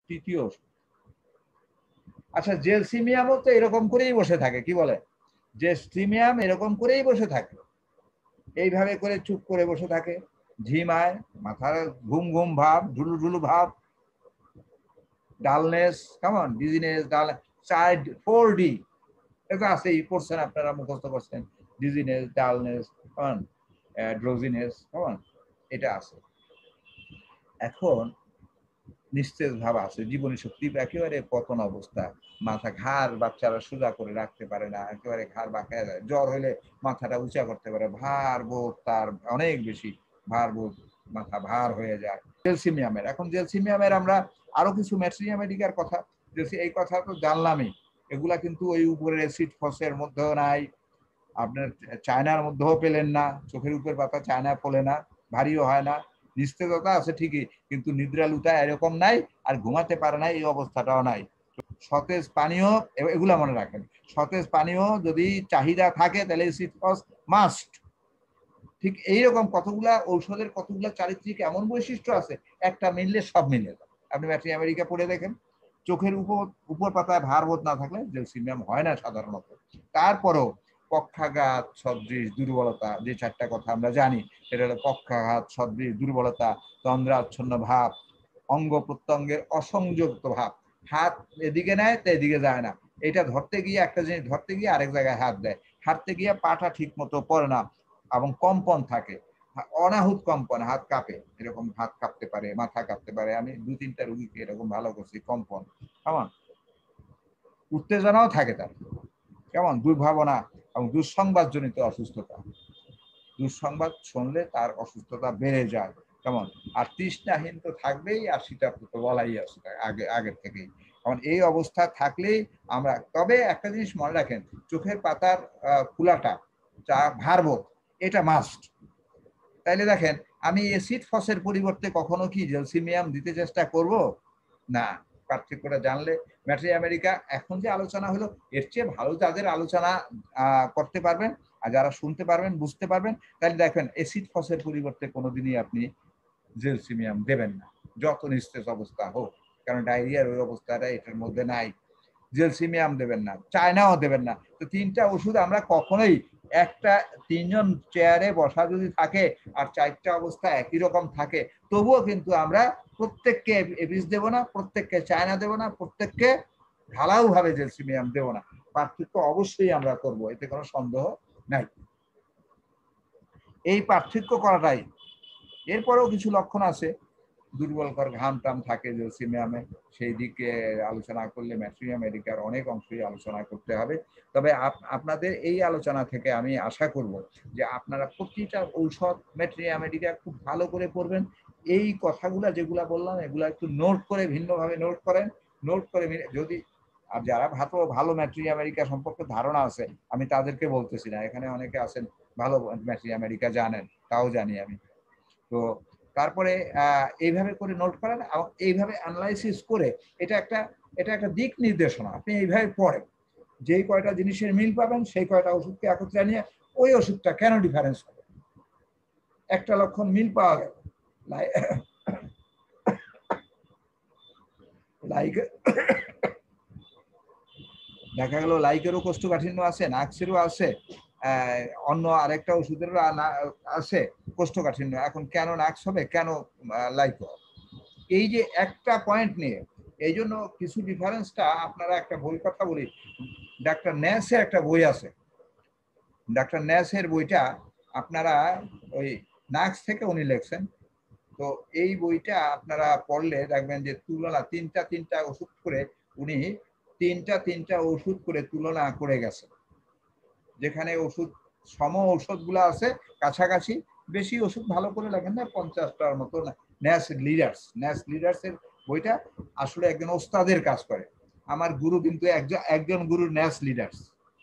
তৃতীয় ওষুধ। আচ্ছা, জেলসিমিয়ামও তো এরকম করেই বসে থাকে, কি বলে? জেলসিমিয়াম এরকম করেই বসে থাকে, এইভাবে করে চুপ করে বসে থাকে, ঝিমায়, মাথার ঘুম ঘুম ভাব, ঢুলু ঢুলু ভাব, ডালনেস, কেমন ডিজিনেস, ডাল, 4D এটা আছেই, পড়ছেন আপনারা, মুখস্থ করছেন, ডিজিনেস, ডালনেস, কেমন ড্রোজিনেস, কেমন এটা আছে। এখন নিস্তেজ ভাব আছে, জীবনী শক্তি একেবারে পতন অবস্থা, মাথা ঘাড় বাচ্চারা সোজা করে রাখতে পারে না, একেবারে ঘাড় বাঁকায় যায়, জ্বর হলে মাথাটা উঁচা করতে পারে, ভার বোধ তার অনেক বেশি, ভার বোধ, মাথা ভার হয়ে যায়। জেলসিমিয়ামের, এখন জেলসিমিয়ামের আমরা আরো কিছু ম্যাট্রিয়ামেডিকার কথা, এই কথা তো জানলামই, এগুলা কিন্তু ওই উপরের অ্যাসিড ফসের মধ্যেও নাই, আপনার চায়নার মধ্যেও পেলেন না, চোখের উপর পাতা চায়না ফলে না, ভারীও হয় না, নিস্তেজতা আছে ঠিকই, কিন্তু নিদ্রা লুটা এরকম নাই, আর ঘুমাতে পারে না এই অবস্থাটাও নাই। সতেজ পানীয়, এগুলা মনে রাখেন, সতেজ পানীয় যদি চাহিদা থাকে তাহলে অ্যাসিড ফস মাস্ট। ঠিক এইরকম কতগুলা ঔষধের কতগুলা চারিত্রিক এমন বৈশিষ্ট্য আছে, একটা মিললে সব মিলে যায়। আপনি ম্যাট্রি আমেরিকা পড়ে দেখেন, চোখের উপর পাতায় ভারবোধ না থাকলে জেলসিমিয়াম হয় না সাধারণত। তারপরও পক্ষাঘাত সদৃশ দুর্বলতা, যে 4টা কথা আমরা জানি, সেটা হলো পক্ষাঘাত সদৃশ দুর্বলতা, তন্দ্রাচ্ছন্ন ভাব, অঙ্গ প্রত্যঙ্গের অসংযুক্ত ভাব, হাত এদিকে নেয় তো এদিকে যায় না, এটা ধরতে গিয়ে একটা জিনিস ধরতে গিয়ে আরেক জায়গায় হাত দেয়, হাঁটতে গিয়ে পাটা ঠিক মতো পড়ে না, এবং কম্পন থাকে, অনাহুত কম্পন, হাত কাঁপে, এরকম হাত কাঁপতে পারে, মাথা কাঁপতে পারে, আমি 2-3টা রুগীকে এরকম ভালো করছি, কম্পন, কেমন উত্তেজনাও থাকে তার, কেমন দুর্ভাবনা এবং দুঃসংবাদজনিত অসুস্থতা, দুঃসংবাদ শুনলে তার অসুস্থতা বেড়ে যায়, কেমন, আর তৃষ্ণাহীন তো থাকবেই, আর শীতার্থ তো বলাই আছে আগের থেকেই। কারণ এই অবস্থা থাকলেই আমরা, তবে একটা জিনিস মনে রাখেন, চোখের পাতার খোলাটা, যা ভারবোধ, এটা মাস্ট। তাইলে দেখেন, আমি অ্যাসিড ফসের পরিবর্তে কখনো কি জেলসিমিয়াম দিতে চেষ্টা করব না, পার্থক্যটা জানলে। ম্যাট্রি আমেরিকা এখন যে আলোচনা হলো, এর চেয়ে ভালো যাদের আলোচনা করতে পারবেন, আর যারা শুনতে পারবেন, বুঝতে পারবেন, তাহলে দেখবেন অ্যাসিড ফসের পরিবর্তে কোনোদিনই আপনি জেলসিমিয়াম দেবেন না, যত নিস্তেজ অবস্থা হোক, কারণ ডায়রিয়ার ওই অবস্থাটা এটার মধ্যে নাই। জেলসিমিয়াম দেবেন না, চায়নাও দেবেন না। তো 3টা ওষুধ আমরা কখনোই, একটা 3জন চেয়ারে বসা যদি থাকে আর 4টা অবস্থা একই রকম থাকে, তবুও কিন্তু আমরা প্রত্যেককে এবিস দেব না, প্রত্যেককে চায়না দেব না, প্রত্যেককে ঢালাও ভাবে জেলসিমিয়াম দেব না। পার্থক্য অবশ্যই আমরা করব, এতে কোনো সন্দেহ নাই। এই পার্থক্য করাটাই। এরপরেও কিছু লক্ষণ আছে, দুর্বলকর ঘাম টাম থাকে জেলসিমিয়ামে, সেই দিকে আলোচনা করলে ম্যাট্রি আমেরিকার অনেক অংশই আলোচনা করতে হবে। তবে আপনাদের এই আলোচনা থেকে আমি আশা করব যে আপনারা প্রতিটা ঔষধ ম্যাট্রি আমেরিকা খুব ভালো করে পড়বেন, এই কথাগুলা যেগুলা বললাম এগুলা একটু নোট করে, ভিন্নভাবে নোট করেন, নোট করে যদি, আর যারা ভালো ম্যাট্রি আমেরিকা সম্পর্কে ধারণা আছে, আমি তাদেরকে বলতেছি না, এখানে অনেকে আছেন ভালো ম্যাট্রি আমেরিকা জানেন, তাও জানি আমি। তো তারপরে এইভাবে করে নোট করেন এবং এইভাবে অ্যানালাইসিস করে, এটা একটা দিক নির্দেশনা, আপনি এইভাবে পড়েন, যেই কয়টা জিনিসের মিল পাবেন সেই কয়টা ওষুধকে একত্রে নিয়ে ওই ওষুধটা কেন ডিফারেন্স হবে, একটা লক্ষণ মিল পাওয়া গেল, লাইক দেখা গেল লাইকেরও কোষ্ঠকাঠিন্য আছে, নাক্সেরও আছে, অন্য আরেকটা ওষুধেরও আছে কোষ্ঠকাঠিন্য, এখন কেন নাক্স হবে, কেন লাইক হবে, এই যে একটা পয়েন্ট নিয়ে, এই জন্য কিছু ডিফারেন্সটা আপনারা, একটা বই কথা বলি, ডাক্তার ন্যাসের একটা বই আছে, ডাক্তার ন্যাসের বইটা আপনারা, ওই নাক্স থেকে উনি লেখছেন, তো এই বইটা আপনারা পড়লে দেখবেন যে তুলনা, তিনটা ওষুধ করে উনি তিনটা ওষুধ করে তুলনা করে গেছে, যেখানে ওষুধ ঔষধগুলো আছে কাছাকাছি, বেশি ওষুধ ভালো করে লেখেন না, 50টার মতো না। ন্যাস লিডার্স এর বইটা আসলে একজন ওস্তাদের কাজ করে, আমার গুরু কিন্তু একজন গুরুর ন্যাস লিডার্স,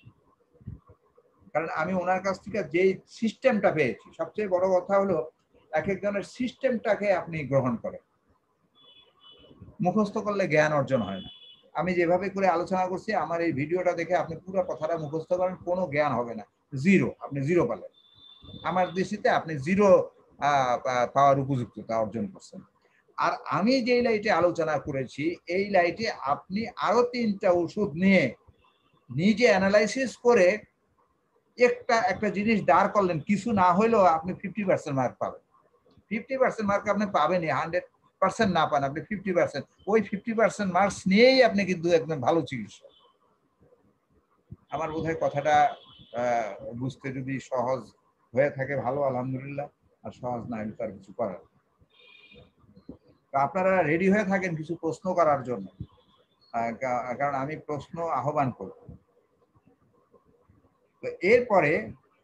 কারণ আমি ওনার কাছ থেকে যে সিস্টেমটা পেয়েছি, সবচেয়ে বড় কথা হলো এক একজনের সিস্টেমটাকে আপনি গ্রহণ করেন, মুখস্থ করলে জ্ঞান অর্জন হয় না। আমি যেভাবে করে আলোচনা করছি, আমার এই ভিডিওটা দেখে আপনি পুরো কথাটা মুখস্থ করেন, কোনো জ্ঞান হবে না, জিরো, আপনি জিরো পালেন, আমার দৃষ্টিতে আপনি জিরো পাওয়ার উপযুক্ততা অর্জন করছেন। আর আমি যে লাইটে আলোচনা করেছি এই লাইটে আপনি আরো 3টা ওষুধ নিয়ে নিজে অ্যানালাইসিস করে একটা জিনিস দাঁড় করলেন, কিছু না হইলেও আপনি 50% মার্ক পাবেন। 50% মার্ক আপনি পাবেনই, 100% না পান আপনি 50%। ওই 50% মার্কস নিয়েই আপনি কিন্তু একদম ভালো চিকিৎসা। আমার বোধহয় কথাটা বুঝতে যদি সহজ হয়ে থাকে ভালো, আলহামদুলিল্লাহ, আর সহজ না হলে তার কিছু করার। তো আপনারা রেডি হয়ে থাকেন কিছু প্রশ্ন করার জন্য, কারণ আমি প্রশ্ন আহ্বান করব। তো এরপরে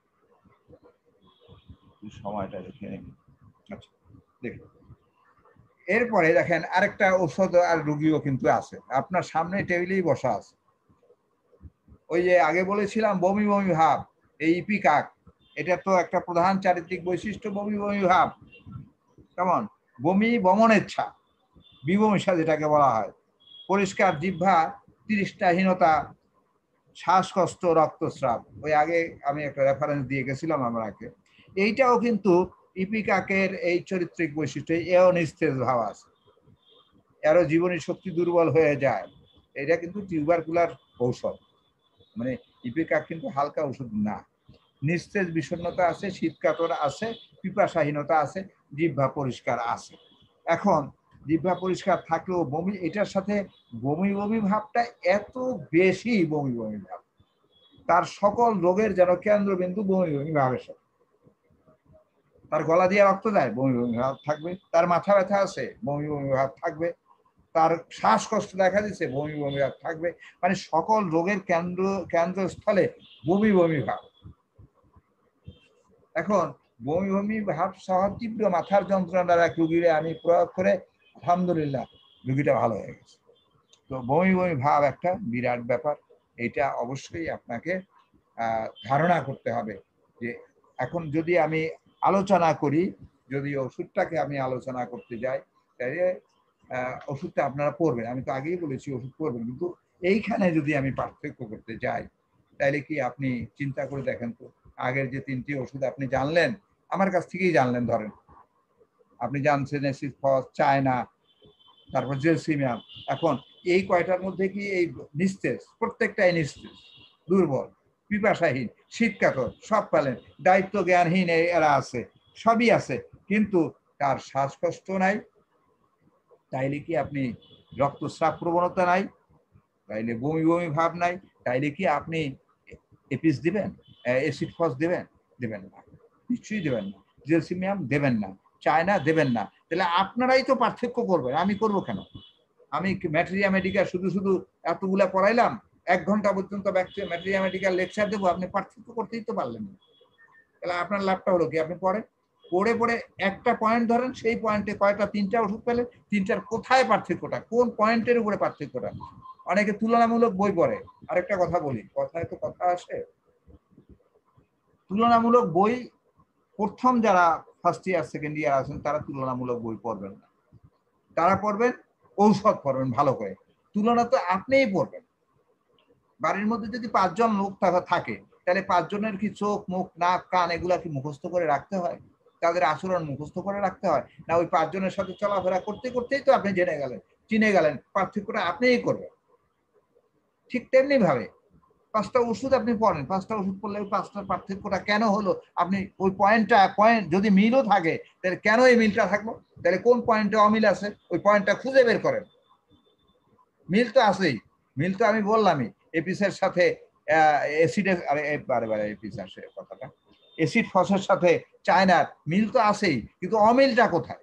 সময়টা দেখে নিন। আচ্ছা দেখুন, এরপরে দেখেন আরেকটা ঔষধ আর রুগীও কিন্তু আছে আপনার সামনে, টেবিলেই বসা আছে। ওই যে আগে বলেছিলাম বমি বমি ভাব, এই ইপিকাক, এটা তো একটা প্রধান চারিত্রিক বৈশিষ্ট্য, বমি বমি ভাব। কেমন? বমি বমনেচ্ছা, বিবমিষা যেটাকে বলা হয়, পরিষ্কার জিহ্বা, তৃষ্ণাহীনতা, শ্বাসকষ্ট, রক্তস্রাব। ওই আগে আমি একটা রেফারেন্স দিয়ে গেছিলাম আমাকে। এইটাও কিন্তু ইপিকাকের এই চরিত্রিক বৈশিষ্ট্য, এও নিস্তেজ ভাব আছে, এরও জীবনী শক্তি দুর্বল হয়ে যায়। এটা কিন্তু টিউবারকুলার ঔষধ, মানে ইপিকাক কিন্তু হালকা ওষুধ না। নিস্তেজ বিষণ্ণতা আছে, শীতকাতর আছে, পিপাসাহীনতা আছে, জিহ্বা পরিষ্কার আছে। এখন জিহ্বা পরিষ্কার থাকলেও বমি, এটার সাথে বমি বমি ভাবটা এত বেশি বমি বমি ভাব, তার সকল রোগের যেন কেন্দ্রবিন্দু বমি বমি ভাবের সাথে। তার গলা দিয়ে রক্ত যায়, বমি বমি ভাব থাকবে। তার মাথা ব্যথা আছে, বমি বমি ভাব থাকবে। তার শ্বাসকষ্ট দেখা দিচ্ছে, বমি বমি ভাব থাকবে। মানে সকল রোগের কেন্দ্রস্থলে বমি বমি ভাব। এখন বমি বমি ভাব সহ তীব্র মাথার যন্ত্রণার এক রুগীরে আমি প্রয়োগ করে আলহামদুলিল্লাহ রুগীটা ভালো হয়ে গেছে। তো বমি বমি ভাব একটা বিরাট ব্যাপার, এটা অবশ্যই আপনাকে ধারণা করতে হবে। যে এখন যদি আমি আলোচনা করি, যদি ওষুধটাকে আমি আলোচনা করতে যাই, তাহলে ওষুধটা আপনারা পড়বেন, আমি তো আগেই বলেছি ওষুধ পড়বেন, কিন্তু এইখানে যদি আমি পার্থক্য করতে যাই, তাহলে কি আপনি চিন্তা করে দেখেন তো, আগের যে 3টি ওষুধ আপনি জানলেন, আমার কাছ থেকেই জানলেন, ধরেন আপনি জানছেন এসিডফস, চায়না, তারপর জেলসিমিয়াম। এখন এই কয়টার মধ্যে কি এই নিস্তেজ, প্রত্যেকটাই নিস্তেজ, দুর্বল, পিপাসাহীন, শীতকাতর, সব পেলেন, দায়িত্ব জ্ঞানহীন এরা আছে, সবই আছে, কিন্তু তার শ্বাসকষ্ট নাই, তাইলে কি আপনি রক্তস্রাব প্রবণতা নাই, তাইলে বমি বমি ভাব নাই, তাইলে কি আপনি এপিস দিবেন, এসিডফস দেবেন? দেবেন না, নিশ্চয়ই দেবেন না। জেলসিমিয়াম দেবেন না, চায়না দেবেন না। তাহলে আপনারাই তো পার্থক্য করবেন, আমি করবো কেন? আমি ম্যাটেরিয়া মেডিকেল শুধু শুধু এতগুলা পড়াইলাম, 1 ঘন্টা পর্যন্ত ম্যাটেরিয়া মেডিকেল লেকচার দেবো, আপনি পার্থক্য করতেই তো পারলেন না। তাহলে আপনার লাভটা হলো কি? আপনি পড়ে পড়ে একটা পয়েন্ট ধরেন, সেই পয়েন্টে কয়টা 3টা ওষুধ পেলে, 3টার কোথায় পার্থক্যটা, কোন পয়েন্টের উপরে পার্থক্যটা। অনেকে তুলনামূলক বই পড়ে। আরেকটা কথা বলি, কথায় তো কথা আসে, তুলনামূলক বই প্রথম যারা ফার্স্ট ইয়ার সেকেন্ড ইয়ার আছেন তারা তুলনামূলক বই পড়বেন না, তারা পড়বেন ঔষধ পড়বেন ভালো করে। তুলনা তো আপনিই পড়বেন। বাড়ির মধ্যে যদি 5 জন লোক থাকে, তাহলে 5 জনের কি চোখ, মুখ, নাক, কান এগুলা কি মুখস্থ করে রাখতে হয়? তাদের আচরণ মুখস্থ করে রাখতে হয় না? ওই 5 জনের সাথে চলাফেরা করতে করতেই তো আপনি জেনে গেলেন, চিনে গেলেন, পার্থক্যটা আপনিই করবেন। ঠিক তেমনি ভাবে 5টা ওষুধ আপনি পড়েন, 5টা ওষুধ পড়লে 5টার পার্থক্যটা কেন হলো, আপনি ওই পয়েন্ট যদি মিলও থাকে, তাহলে কেন এই মিলটা থাকলো, তাহলে কোন পয়েন্টে অমিল আছে ওই পয়েন্টটা খুঁজে বের করেন। মিল তো আছেই, মিল তো আমি বললামই, এপিসের সাথে অ্যাসিডের, বারে এপিস আসে কথাটা, অ্যাসিড ফসের সাথে চায়নার মিল তো আছেই, কিন্তু অমিলটা কোথায়?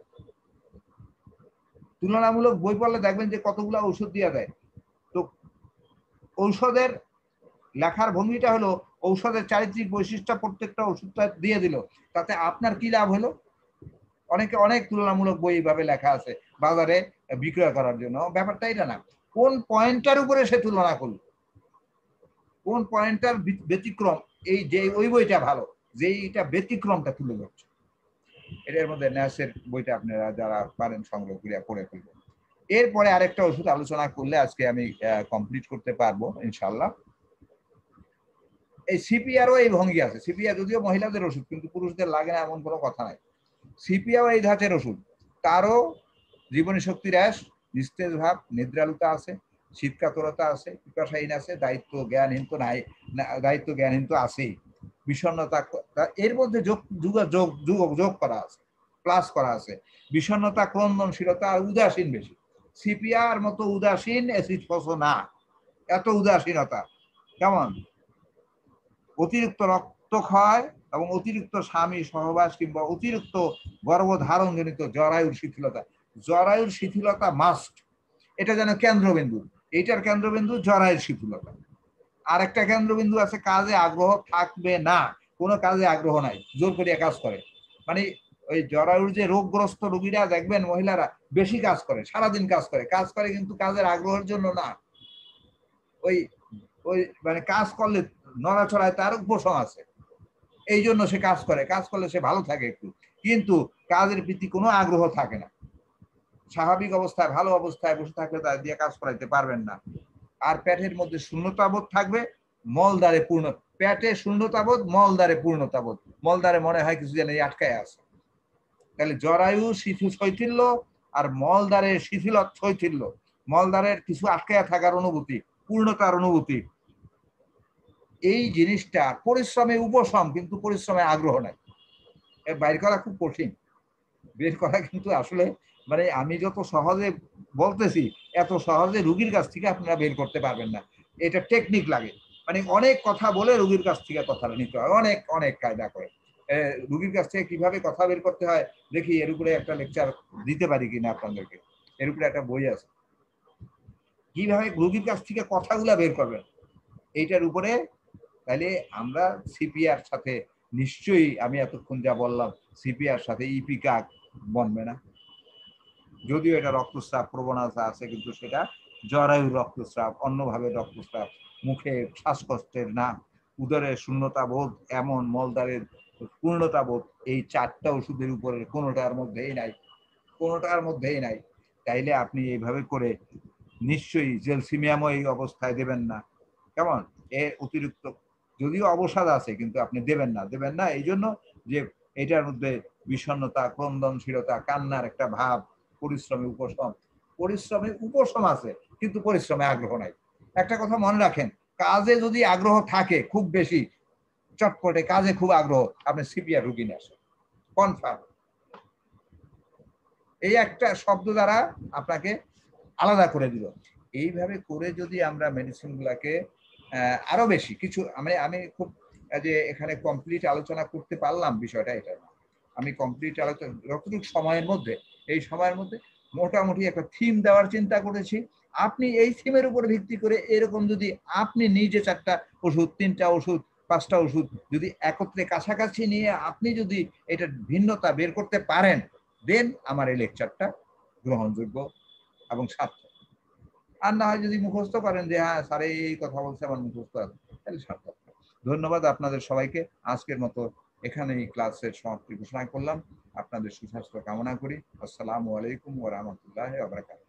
তুলনামূলক বই পড়লে দেখবেন যে কতগুলো ঔষধ দিয়ে দেয়। তো ঔষধের লেখার ভঙ্গিটা হলো, ঔষধের চারিত্রিক বৈশিষ্ট্য প্রত্যেকটা ওষুধটা দিয়ে দিল, তাতে আপনার কি লাভ হলো? অনেক তুলনামূলক বই এইভাবে লেখা আছে বাজারে বিক্রয় করার জন্য। ব্যাপারটা এটা না, কোন পয়েন্টটার উপরে সে তুলনা করলো, কোন পয়েন্টটার ব্যতিক্রম, এই যে ওই বইটা ভালো, যেইটা ব্যতিক্রমটা তুলে ধরছে। এটার মধ্যে ন্যাসের বইটা আপনারা যারা পারেন সংগ্রহ করে পড়ে ফেলবেন। এরপরে আরেকটা ওষুধ আলোচনা করলে আজকে আমি কমপ্লিট করতে পারবো ইনশাল্লাহ। এই সিপিআরও এই ভঙ্গি আছে। সিপিআর যদিও মহিলাদের ওষুধ, কিন্তু পুরুষদের লাগে না এমন কোনো কথা নাই। সিপিআরও এই ধাঁচের ওষুধ, তারও জীবনী শক্তি হ্রাস, নিস্তেজ ভাব, নিদ্রালুতা আছে, শীতকাতরতা আছে, পিপাসাহীন আছে, দায়িত্ব জ্ঞানহীন তো নাই, দায়িত্ব জ্ঞানহীন তো আছেই, বিষণ্ণতা, এর মধ্যে যোগ করা আছে, প্লাস করা আছে, বিষণ্ণতা, ক্রন্দনশীলতা আর উদাসীন বেশি। সিপিআর মতো উদাসীন অ্যাসিড ফস না, এত উদাসীনতা কেমন, অতিরিক্ত রক্তক্ষয় এবং অতিরিক্ত স্বামী সহবাস কিংবা অতিরিক্ত গর্ভধারণজনিত জরায়ুর শিথিলতা। জরায়ুর শিথিলতা মাস্ট, এটা যেন কেন্দ্রবিন্দু, এইটার কেন্দ্রবিন্দু জরায়ুর শিথিলতা। আর একটা কেন্দ্রবিন্দু আছে কাজে আগ্রহ থাকবে না, কোনো কাজে আগ্রহ নাই, জোর করিয়া কাজ করে। মানে ওই জরায়ুর যে রোগগ্রস্ত রোগীরা দেখবেন মহিলারা বেশি কাজ করে, সারাদিন কাজ করে কিন্তু কাজের আগ্রহের জন্য না। ওই ওই মানে কাজ করলে নড়াচড়ায় তার উপশম আছে, এই জন্য সে কাজ করলে সে ভালো থাকে একটু, কিন্তু কাজের প্রতি কোনো আগ্রহ থাকে না। স্বাভাবিক অবস্থায় ভালো অবস্থায় বসে থাকলে তার দিয়ে কাজ করাইতে পারবেন না। আর পেটের মধ্যে শূন্যতাবোধ থাকবে, মলদ্বারে পূর্ণ, পেটে শূন্যতাবোধ, মলদ্বারে পূর্ণতাবোধ, মলদ্বারে মনে হয় কিছু যেন আটকায় আছে। তাহলে জরায়ু শিথিল শৈথিল্য আর মলদ্বারের শিথিল শৈথিল্য, মলদ্বারের কিছু আটকায় থাকার অনুভূতি, পূর্ণতার অনুভূতি, এই জিনিসটা পরিশ্রমে উপশম, কিন্তু পরিশ্রমে আগ্রহ নাই। বাইর করা খুব কঠিন, বের করা কিন্তু আসলে মানে আমি যত সহজে বলতেছি, এত সহজে রুগীর কাছ থেকে আপনারা বের করতে পারবেন না। এটা টেকনিক লাগে, মানে অনেক কথা বলে রুগীর কাছ থেকে কথাটা নিতে হয়, অনেক অনেক কায়দা করে। রুগীর কাছ থেকে কিভাবে কথা বের করতে হয় দেখি, এর উপরে একটা লেকচার দিতে পারি কিনা আপনাদেরকে, এর উপরে একটা বই আছে, কিভাবে রুগীর কাছ থেকে কথাগুলা বের করবেন এইটার উপরে। তাহলে আমরা সিপিআর সাথে নিশ্চয়ই, আমি এতক্ষণ যা বললাম, সিপিআর সাথে ইপিকাক বনবে না। যদিও এটা রক্তস্রাব প্রবণতা আছে, কিন্তু সেটা জরায়ুর রক্তস্রাব, অন্যভাবে রক্তস্রাব, মুখে শ্বাসকষ্টের না, উদরের শূন্যতা বোধ, এমন মলদ্বারের পূর্ণতা বোধ, এই চারটা ওষুধের উপরে কোনোটার মধ্যেই নাই, কোনোটার মধ্যেই নাই। তাইলে আপনি এইভাবে করে নিশ্চয়ই জেলসিমিয়ামও এই অবস্থায় দেবেন না। কেমন, এর অতিরিক্ত যদিও অবসাদ আছে, কিন্তু আপনি দেবেন না এই জন্য যে এটার মধ্যে বিষণ্ণতা, ক্রন্দনশীলতা, কান্নার একটা ভাব, পরিশ্রমে উপশম আছে, কিন্তু পরিশ্রমে আগ্রহ নাই। একটা কথা মনে রাখেন, কাজে যদি আগ্রহ থাকে খুব বেশি, চটপটে কাজে খুব আগ্রহ, আপনি সিপিআর রুগী নিয়ে আসেন কনফার্ম। এই একটা শব্দ দ্বারা আপনাকে আলাদা করে দিল। এইভাবে করে যদি আমরা মেডিসিন গুলাকে আরো বেশি কিছু, আমি খুব যে এখানে কমপ্লিট আলোচনা করতে পারলাম বিষয়টা, এটা আমি কমপ্লিট আলোচনা যতটুকু সময়ের মধ্যে, এই সময়ের মধ্যে মোটামুটি একটা থিম দেওয়ার চিন্তা করেছি। আপনি এই থিমের উপর ভিত্তি করে এরকম যদি আপনি নিজে 4টা ওষুধ, 3টা ওষুধ, 5টা ওষুধ যদি একত্রে কাছাকাছি নিয়ে আপনি যদি এটা ভিন্নতা বের করতে পারেন, দেন আমার এই লেকচারটা গ্রহণযোগ্য এবং সার্থক। আর না হয় যদি মুখস্থ করেন যে হ্যাঁ স্যার এই কথা বলছে আমার মুখস্থ আছে, তাহলে সার্থক। ধন্যবাদ আপনাদের সবাইকে। আজকের মতো এখানেই ক্লাসের সমাপ্তি ঘোষণা করলাম। আপনাদের সুস্বাস্থ্য কামনা করি। আসসালামু আলাইকুম ওয়া রাহমাতুল্লাহি ওয়া বারাকাতুহু।